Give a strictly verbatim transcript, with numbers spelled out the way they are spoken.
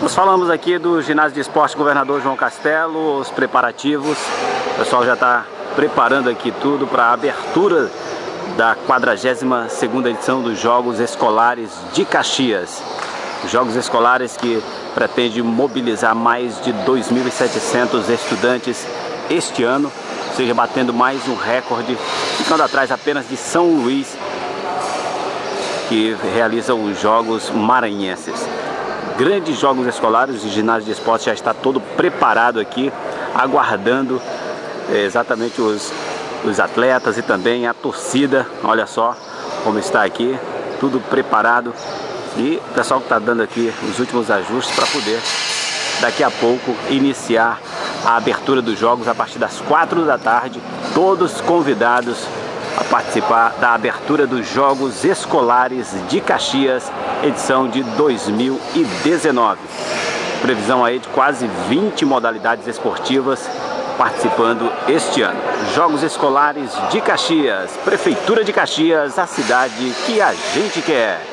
Nós falamos aqui do ginásio de esporte Governador João Castelo, os preparativos. O pessoal já está preparando aqui tudo para a abertura da quadragésima segunda edição dos Jogos Escolares de Caxias. Jogos escolares que pretende mobilizar mais de dois mil e setecentos estudantes este ano, ou seja, batendo mais um recorde, ficando atrás apenas de São Luís, que realiza os Jogos Maranhenses. Grandes jogos escolares, o ginásio de esporte já está todo preparado aqui, aguardando é, exatamente os, os atletas e também a torcida. Olha só como está aqui, tudo preparado. E o pessoal que está dando aqui os últimos ajustes para poder, daqui a pouco, iniciar a abertura dos jogos a partir das quatro da tarde. Todos convidados a participar da abertura dos Jogos Escolares de Caxias, edição de dois mil e dezenove. Previsão aí de quase vinte modalidades esportivas participando este ano. Jogos Escolares de Caxias, Prefeitura de Caxias, a cidade que a gente quer.